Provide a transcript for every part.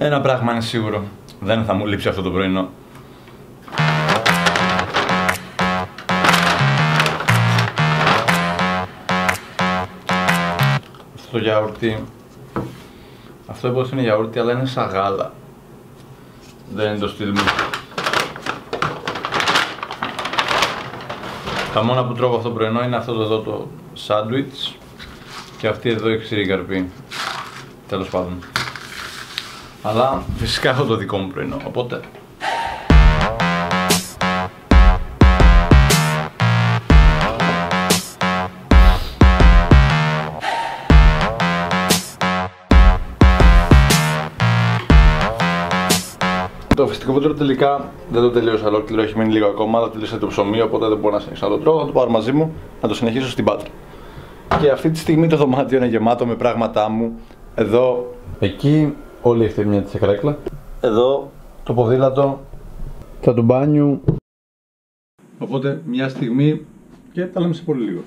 Ένα πράγμα είναι σίγουρο. Δεν θα μου λείψει αυτό το πρωινό. Αυτό το γιαούρτι... Αυτό όπως είναι γιαούρτι, αλλά είναι σαν γάλα. Δεν είναι το στυλ μου. Τα μόνα που τρώω αυτό το πρωινό είναι αυτό εδώ το σάντουιτς και αυτή εδώ η ξηρή καρπή. Τέλος πάντων. Αλλά φυσικά έχω το δικό μου πρωινό, οπότε... Το φυστικό πούτρο τελικά δεν το τελείωσα ολόκληρο, έχει μείνει λίγο ακόμα, αλλά τελείωσα το ψωμί, οπότε δεν μπορώ να συνεχίσω να το τρώω. Θα το πάρω μαζί μου, να το συνεχίσω στην Πάτρα. Και αυτή τη στιγμή το δωμάτιο είναι γεμάτο με πράγματά μου. Εδώ, εκεί, όλη η ευθυμία της καρέκλα. Εδώ, το ποδήλατο, τα του μπάνιου. Οπότε, μια στιγμή και τα λέμε σε πολύ λίγο.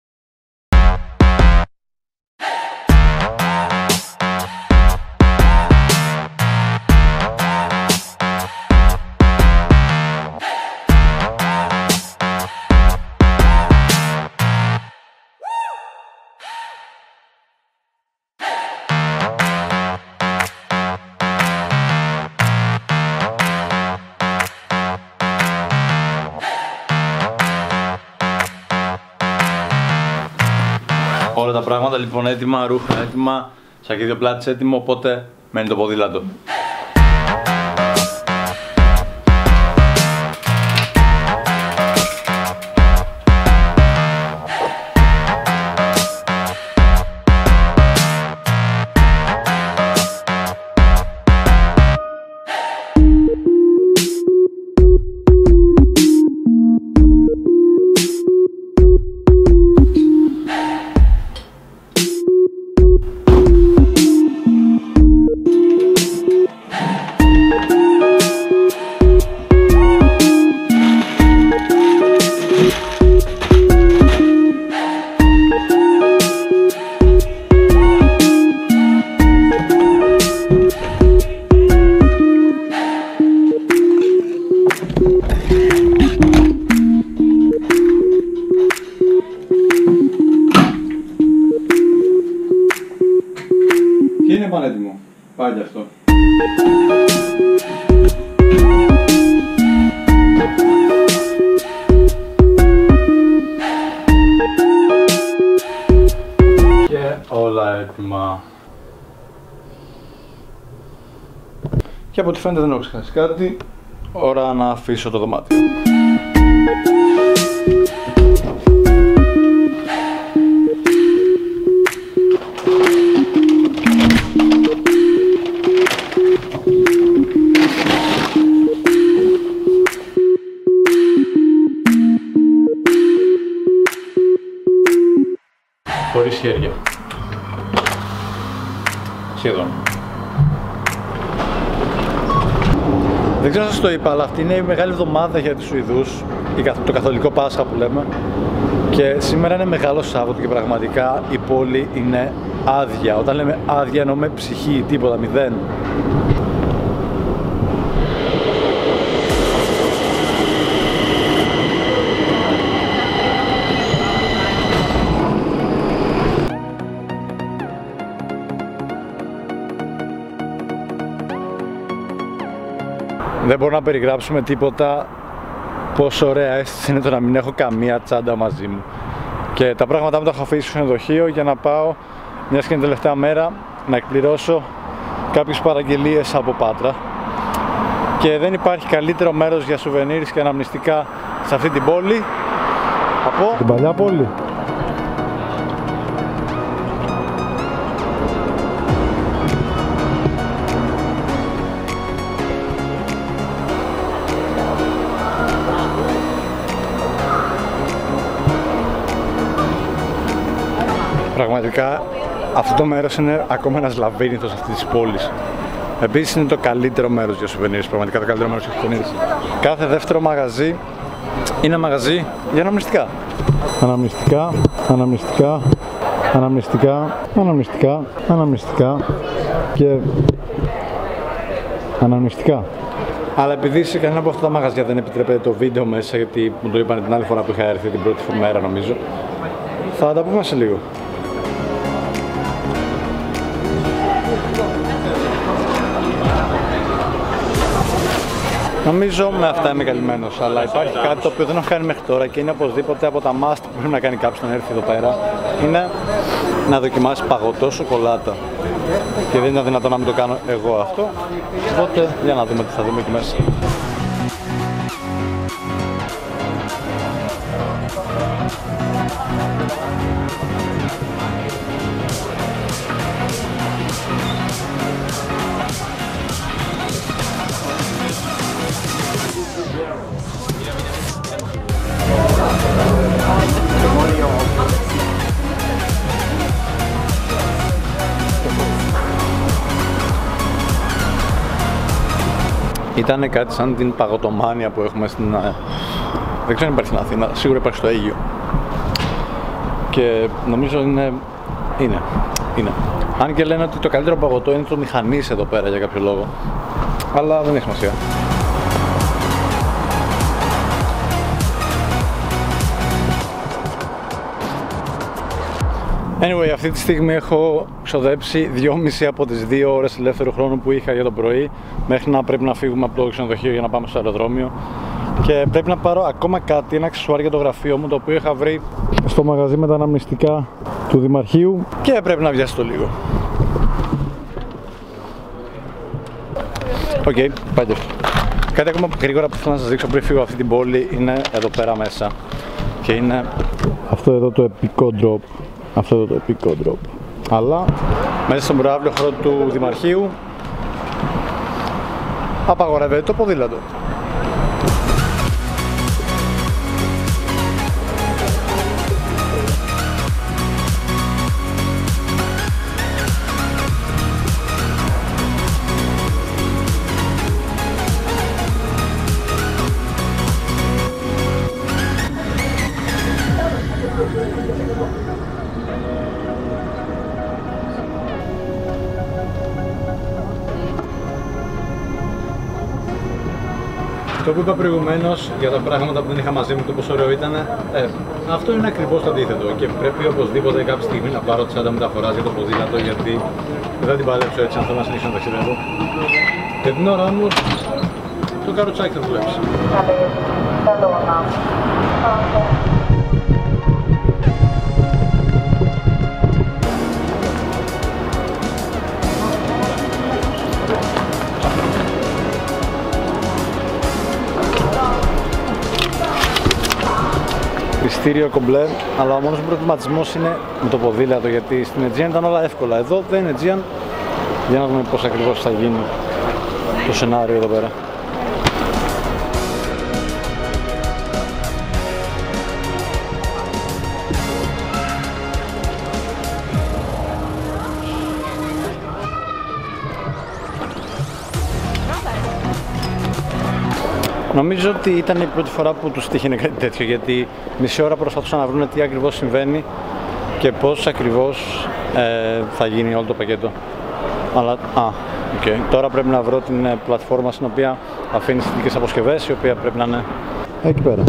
Όλα τα πράγματα λοιπόν έτοιμα, ρούχα έτοιμα, σακίδιο πλάτης έτοιμο, οπότε μένει το ποδήλατο. Και είναι πανέτοιμο. Πάει και αυτό. Και όλα έτοιμα. Και από ό,τι φαίνεται δεν έχω ξεχάσει κάτι. Ώρα να αφήσω το δωμάτιο. Χωρίς χέρια. Σχεδόν. Δεν ξέρω αν σας το είπα, αλλά αυτή είναι η μεγάλη εβδομάδα για τους Σουηδούς, το καθολικό Πάσχα που λέμε. Και σήμερα είναι μεγάλο Σάββατο και πραγματικά η πόλη είναι άδεια. Όταν λέμε άδεια εννοούμε ψυχή, τίποτα, μηδέν. Δεν μπορώ να περιγράψω με τίποτα πόσο ωραία αίσθηση είναι το να μην έχω καμία τσάντα μαζί μου. Και τα πράγματά μου τα έχω αφήσει στο ξενοδοχείο για να πάω, μιας και είναι τελευταία μέρα, να εκπληρώσω κάποιες παραγγελίες από Πάτρα. Και δεν υπάρχει καλύτερο μέρος για σουβενίρες και αναμνηστικά σε αυτή την πόλη από την παλιά πόλη. Πραγματικά αυτό το μέρος είναι ακόμα ένας λαβύρινθος αυτής της πόλης. Επίσης είναι το καλύτερο μέρος για σουβενίρες, πραγματικά το καλύτερο μέρος για σουβενίρες. Κάθε δεύτερο μαγαζί είναι μαγαζί για αναμνηστικά. Αναμνηστικά, αναμνηστικά, αναμνηστικά, αναμνηστικά, αναμνηστικά και Αναμνηστικά. Αλλά επειδή σε κανένα από αυτά τα μαγαζιά δεν επιτρέπεται το βίντεο μέσα, γιατί μου το είπαν την άλλη φορά που είχα έρθει, την πρώτη μέρα νομίζω, θα τα πούμε σε λίγο. Νομίζω με αυτά είμαι καλυμμένος, αλλά υπάρχει κάτι το οποίο δεν έχω κάνει μέχρι τώρα και είναι οπωσδήποτε από τα must που πρέπει να κάνει κάποιος να έρθει εδώ πέρα, είναι να δοκιμάσει παγωτό σοκολάτα. Και δεν είναι δυνατόν να μην το κάνω εγώ αυτό, οπότε για να δούμε τι θα δούμε εκεί μέσα. Ήταν κάτι σαν την παγωτομάνια που έχουμε στην... Δεν ξέρω αν υπάρχει στην Αθήνα, σίγουρα υπάρχει στο Αίγυο. Και νομίζω είναι. Αν και λένε ότι το καλύτερο παγωτό είναι το μηχανής εδώ πέρα για κάποιο λόγο. Αλλά δεν έχει σημασία. Anyway, αυτή τη στιγμή έχω ξοδέψει 2,5 από τις 2 ώρες ελεύθερου χρόνου που είχα για το πρωί μέχρι να πρέπει να φύγουμε από το ξενοδοχείο για να πάμε στο αεροδρόμιο. Και πρέπει να πάρω ακόμα κάτι, ένα αξεσουάρ για το γραφείο μου, το οποίο είχα βρει στο μαγαζί με τα αναμνηστικά του Δημαρχείου και πρέπει να βιαστώ λίγο. Οκ, πάτε. Κάτι ακόμα γρήγορα που θέλω να σας δείξω πριν φύγω αυτή την πόλη είναι εδώ πέρα μέσα. Και είναι αυτό εδώ το επικό drop. Αυτό εδώ το επικό drop. Αλλά μέσα στον προαύλιο χώρο του Δημαρχείου απαγορεύεται το ποδήλατο. Το που είπα προηγουμένως για τα πράγματα που δεν είχα μαζί μου, το πόσο ωραίο ήταν, αυτό είναι ακριβώς το αντίθετο και πρέπει οπωσδήποτε κάποια στιγμή να πάρω τη σάντα μεταφοράς για το ποδήλατο, γιατί δεν θα την παλέψω έτσι αν θέλω να συνεχίσω να ταξιδεύω. Και την ώρα όμως το καροτσάκι θα δουλέψει. Πιστήριο κομπλέ, αλλά ο μόνος μου προβληματισμός είναι με το ποδήλατο, γιατί στην Aegean ήταν όλα εύκολα. Εδώ δεν είναι Aegean. Για να δούμε πώς ακριβώς θα γίνει το σενάριο εδώ πέρα. Νομίζω ότι ήταν η πρώτη φορά που τους τύχαινε κάτι τέτοιο, γιατί μισή ώρα προσπαθούσαν να βρουν τι ακριβώς συμβαίνει και πώς ακριβώς θα γίνει όλο το πακέτο. Αλλά, τώρα πρέπει να βρω την πλατφόρμα στην οποία αφήνει τις ειδικές αποσκευές, η οποία πρέπει να είναι εκεί πέρα.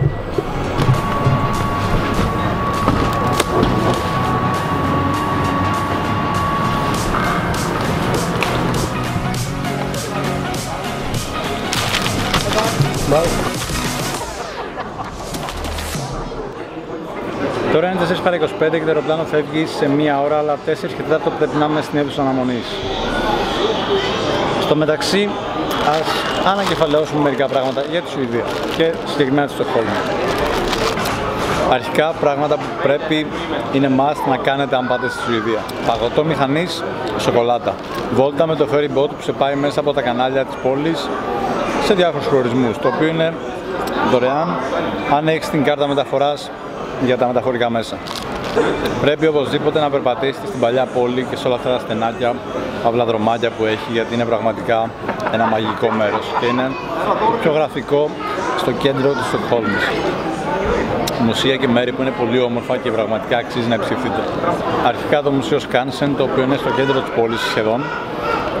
Τώρα είναι 4 παρά 25 και το αεροπλάνο φεύγει σε 1 ώρα, αλλά 4 και 4 πρέπει να είμαι στην αίθουσα αναμονής. Στο μεταξύ, ας ανακεφαλαιώσουμε μερικά πράγματα για τη Σουηδία και συγκεκριμένα τη Στοκχόλμη. Αρχικά, πράγματα που πρέπει είναι must να κάνετε αν πάτε στη Σουηδία. Παγωτό μηχανής, σοκολάτα. Βόλτα με το ferry boat που σε πάει μέσα από τα κανάλια της πόλης σε διάφορους προορισμούς, το οποίο είναι δωρεάν αν έχεις την κάρτα μεταφοράς για τα μεταφορικά μέσα. Πρέπει οπωσδήποτε να περπατήσετε στην παλιά πόλη και σε όλα αυτά τα στενάκια, παύλα δρομάκια που έχει, γιατί είναι πραγματικά ένα μαγικό μέρος και είναι το πιο γραφικό στο κέντρο της Στοκχόλμης. Μουσεία και μέρη που είναι πολύ όμορφα και πραγματικά αξίζει να επισκεφτείτε. Αρχικά το μουσείο Skansen, το οποίο είναι στο κέντρο της πόλης σχεδόν,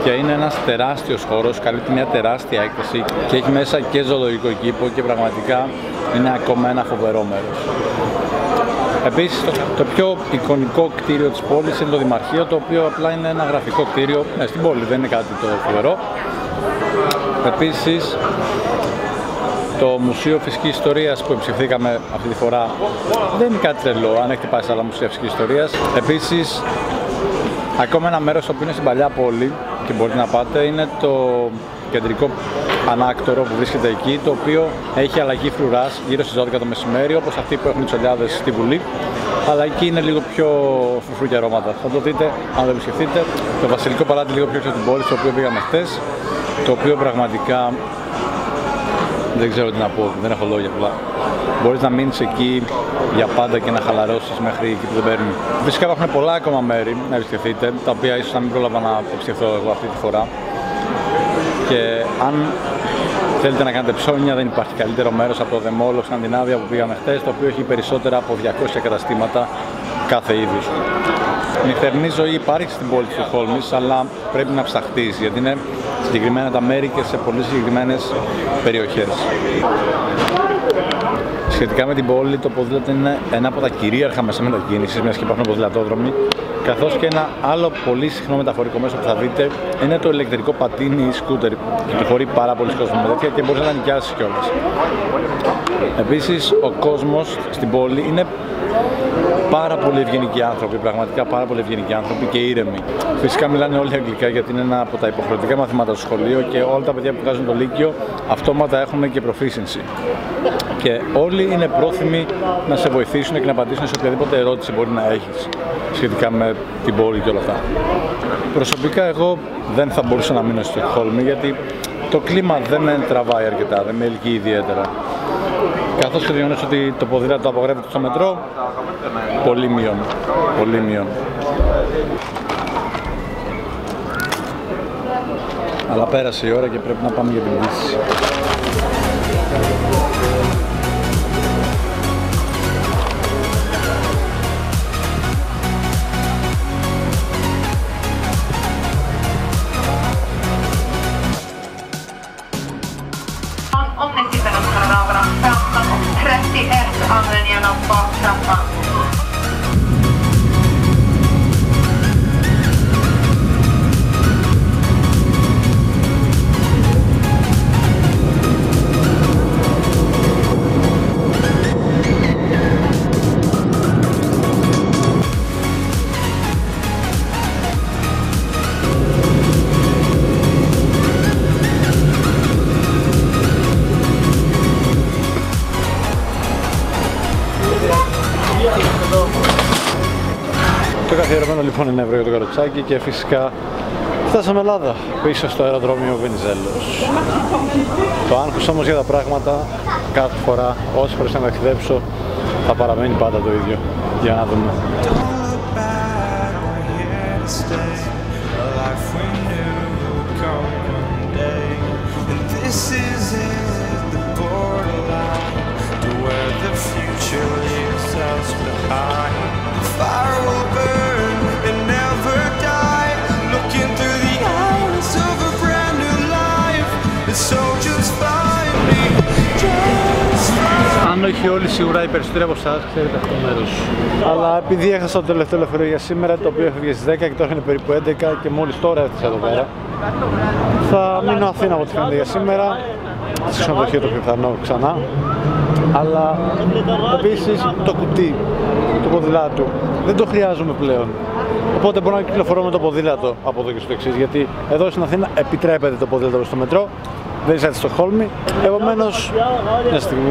και είναι ένας τεράστιος χώρος, καλύπτει μια τεράστια έκταση και έχει μέσα και ζωολογικό κήπο και πραγματικά είναι ακόμα ένα φοβερό μέρος. Επίσης, το πιο εικονικό κτίριο της πόλης είναι το Δημαρχείο, το οποίο απλά είναι ένα γραφικό κτίριο στην πόλη, δεν είναι κάτι το φοβερό. Επίσης, το Μουσείο Φυσικής Ιστορίας που επισκεφθήκαμε αυτή τη φορά δεν είναι κάτι τρελό, αν έχετε πάει σε άλλα μουσεία φυσικής ιστορίας. Επίσης, ακόμα ένα μέρος που είναι στην παλιά πόλη και μπορείτε να πάτε είναι το κεντρικό ανάκτορο που βρίσκεται εκεί, το οποίο έχει αλλαγή φρουράς γύρω στις 12 το μεσημέρι, όπως αυτοί που έχουν τις τσολιάδες στη Βουλή, αλλά εκεί είναι λίγο πιο φρουφρού και αρώματα. Θα το δείτε αν δεν επισκεφτείτε. Το Βασιλικό Παλάτι λίγο πιο έξω από την πόλη, στο οποίο πήγαμε χτες, το οποίο πραγματικά δεν ξέρω τι να πω, δεν έχω λόγια απλά. Μπορείς να μείνεις εκεί για πάντα και να χαλαρώσεις μέχρι εκεί που δεν παίρνει. Φυσικά υπάρχουν πολλά ακόμα μέρη να επισκεφτείτε, τα οποία ίσως να μην πρόλαβα να επισκεφθώ εγώ αυτή τη φορά. Και αν θέλετε να κάνετε ψώνια, δεν υπάρχει καλύτερο μέρος από το The Mall of Scandinavia που πήγαμε χτες, το οποίο έχει περισσότερα από 200 καταστήματα κάθε είδους. Η νυχτερινή ζωή υπάρχει στην πόλη της Στοκχόλμης, αλλά πρέπει να ψαχτείς, γιατί είναι συγκεκριμένα τα μέρη και σε πολύ συγκεκριμένες περιοχές. Σχετικά με την πόλη, το ποδήλατο είναι ένα από τα κυρίαρχα μέσα μετακίνησης, μιας και υπάρχουν ποδηλατόδρομοι, καθώς και ένα άλλο πολύ συχνό μεταφορικό μέσο που θα δείτε είναι το ηλεκτρικό πατίνι ή σκούτερ. Κυκλοφορεί πάρα πολλοί κόσμος με τέτοια και μπορείς να τα νοικιάσεις κιόλας. Επίσης, ο κόσμος στην πόλη είναι πάρα πολύ ευγενικοί άνθρωποι, πραγματικά πάρα πολύ ευγενικοί άνθρωποι και ήρεμοι. Φυσικά μιλάνε όλοι αγγλικά γιατί είναι ένα από τα υποχρεωτικά μαθήματα στο σχολείο και όλα τα παιδιά που βγάζουν το Λύκειο αυτόματα έχουν και proficiency. Και όλοι είναι πρόθυμοι να σε βοηθήσουν και να απαντήσουν σε οποιαδήποτε ερώτηση μπορεί να έχεις σχετικά με την πόλη και όλα αυτά. Προσωπικά εγώ δεν θα μπορούσα να μείνω στη Στοκχόλμη γιατί το κλίμα δεν με τραβάει αρκετά, δεν με ελκύει ιδιαίτερα. Καθώς και το γεγονός ότι το ποδήλατο απαγορεύεται στο μετρό, πολύ μείον, πολύ μείον. Αλλά πέρασε η ώρα και πρέπει να πάμε για την λύση. Το καθιερωμένο λοιπόν είναι ευρώ για το καροτσάκι και φυσικά φτάσαμε Ελλάδα, πίσω στο αεροδρόμιο Βενιζέλος. Το άγχος όμως για τα πράγματα κάθε φορά, όσες φορές να ταξιδέψω, θα παραμένει πάντα το ίδιο. Για να δούμε. Αν όχι όλοι, σίγουρα οι περισσότεροι από εσάς ξέρετε αυτό το μέρος. Αλλά επειδή έχασα το τελευταίο λεωφορείο για σήμερα, το οποίο έφευγε στις 10 και τώρα είναι περίπου 11 και μόλις τώρα έφτασα εδώ πέρα, θα μείνω Αθήνα από ό,τι φαίνεται για σήμερα, στο ξενοδοχείο το πιο πιθανό ξανά. Αλλά επίσης το κουτί του ποδηλάτου δεν το χρειάζομαι πλέον. Οπότε μπορώ να κυκλοφορώ με το ποδήλατο από εδώ και στο εξής, γιατί εδώ στην Αθήνα επιτρέπεται το ποδήλατο στο μετρό, δεν είσαι στη Στοκχόλμη, επομένως μια στιγμή.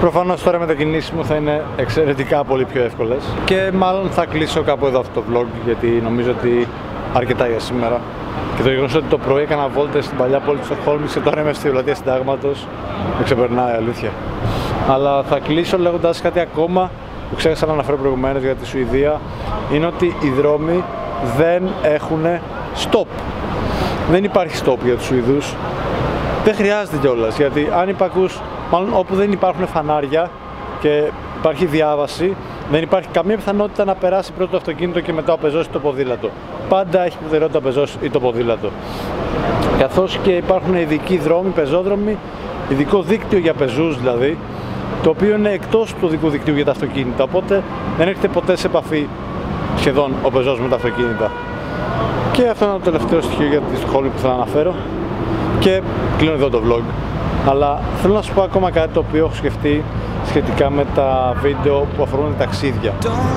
Προφανώς τώρα οι μετακινήσεις μου θα είναι εξαιρετικά πολύ πιο εύκολες και μάλλον θα κλείσω κάπου εδώ αυτό το vlog, γιατί νομίζω ότι αρκετά για σήμερα. Και το γεγονός ότι το πρωί έκανα βόλτες στην παλιά πόλη της Στοκχόλμης και τώρα είμαι στη Πλατεία Συντάγματος με ξεπερνάει, αλήθεια. Αλλά θα κλείσω λέγοντας κάτι ακόμα που ξέχασα να αναφέρω προηγουμένως για τη Σουηδία. Είναι ότι οι δρόμοι δεν έχουν stop. Δεν υπάρχει stop για τους Σουηδούς. Δεν χρειάζεται κιόλας, γιατί αν υπακούς, μάλλον όπου δεν υπάρχουν φανάρια και υπάρχει διάβαση, δεν υπάρχει καμία πιθανότητα να περάσει πρώτο το αυτοκίνητο και μετά ο πεζός ή το ποδήλατο. Πάντα έχει προτεραιότητα ο πεζός ή το ποδήλατο. Καθώς και υπάρχουν ειδικοί δρόμοι, πεζόδρομοι, ειδικό δίκτυο για πεζούς δηλαδή, το οποίο είναι εκτός του δικού δικτύου για τα αυτοκίνητα. Οπότε δεν έρχεται ποτέ σε επαφή σχεδόν ο πεζός με τα αυτοκίνητα. Και αυτό είναι το τελευταίο στοιχείο για τη Στοκχόλμη που θέλω να αναφέρω. Και κλείνω εδώ το vlog. Αλλά θέλω να σου πω ακόμα κάτι το οποίο έχω σκεφτεί σχετικά με τα βίντεο που αφορούν ταξίδια.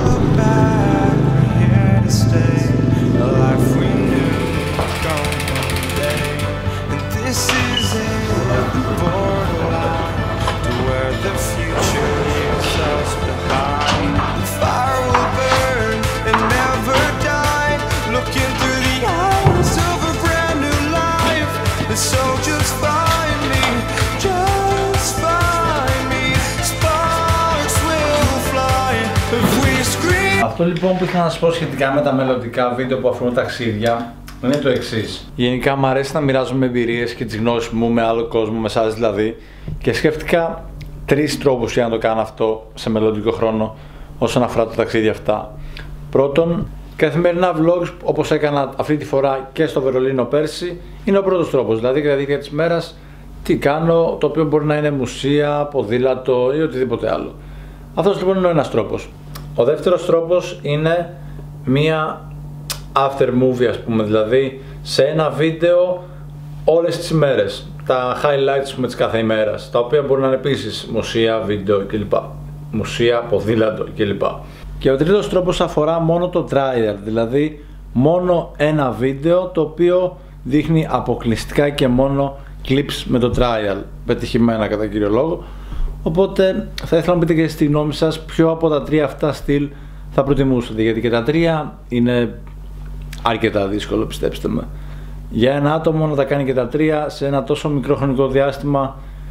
Αυτό λοιπόν που ήθελα να σας πω σχετικά με τα μελλοντικά βίντεο που αφορούν ταξίδια είναι το εξής. Γενικά μου αρέσει να μοιράζομαι εμπειρίες και τις γνώσεις μου με άλλο κόσμο, με εσάς δηλαδή, και σκέφτηκα 3 τρόπους για να το κάνω αυτό σε μελλοντικό χρόνο όσον αφορά τα ταξίδια αυτά. Πρώτον, καθημερινά vlogs όπως έκανα αυτή τη φορά και στο Βερολίνο πέρσι είναι ο πρώτος τρόπος, δηλαδή κατά τη διάρκεια της μέρας τι κάνω, το οποίο μπορεί να είναι μουσεία, ποδήλατο ή οτιδήποτε άλλο. Αυτός λοιπόν είναι ο ένας τρόπος. Ο δεύτερος τρόπος είναι μία after movie, ας πούμε, δηλαδή σε ένα βίντεο όλες τις ημέρες, τα highlights με της κάθε ημέρας, τα οποία μπορεί να είναι επίσης μουσεία, βίντεο κλπ. Μουσεία, ποδήλατο κλπ. Και ο τρίτος τρόπος αφορά μόνο το trial, δηλαδή μόνο ένα βίντεο το οποίο δείχνει αποκλειστικά και μόνο clips με το trial, πετυχημένα κατά κύριο λόγο. Οπότε θα ήθελα να πείτε και στη γνώμη σας ποιο από τα 3 αυτά στυλ θα προτιμούσατε, γιατί και τα 3 είναι αρκετά δύσκολο, πιστέψτε με. Για ένα άτομο να τα κάνει και τα 3 σε ένα τόσο μικρό χρονικό διάστημα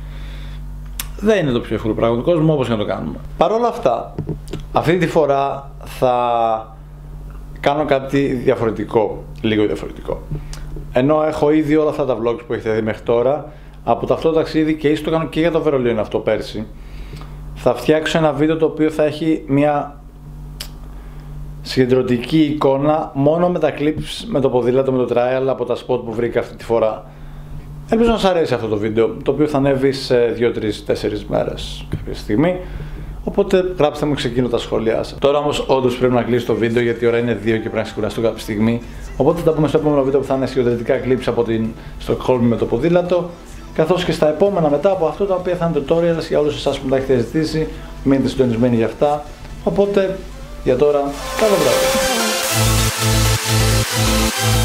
δεν είναι το πιο εύκολο πράγμα του κόσμου, όπως και να το κάνουμε. Παρ' όλα αυτά, αυτή τη φορά θα κάνω κάτι διαφορετικό, λίγο διαφορετικό. Ενώ έχω ήδη όλα αυτά τα vlogs που έχετε δει μέχρι τώρα από το αυτό το ταξίδι και ίσως το κάνω και για το Βερολίνο αυτό πέρσι, θα φτιάξω ένα βίντεο το οποίο θα έχει μια συγκεντρωτική εικόνα μόνο με τα clips, με το ποδήλατο, με το trial από τα spot που βρήκα αυτή τη φορά. Ελπίζω να σας αρέσει αυτό το βίντεο, το οποίο θα ανέβει σε 2-3-4 μέρες κάποια στιγμή. Οπότε γράψτε μου ξεκίνω τα σχόλιά σας. Τώρα όμως όντως πρέπει να κλείσει το βίντεο, γιατί η ώρα είναι 2 και πρέπει να ξεκουραστώ κάποια στιγμή. Οπότε θα τα πούμε στο επόμενο βίντεο που θα είναι συγκεντρωτικά clips από την Στοκχόλμη με το ποδήλατο, καθώς και στα επόμενα μετά από αυτό, τα οποία θα είναι tutorials για όλους εσάς που τα έχετε ζητήσει. Μείνετε συντονισμένοι για αυτά. Οπότε για τώρα, καλό βράδυ.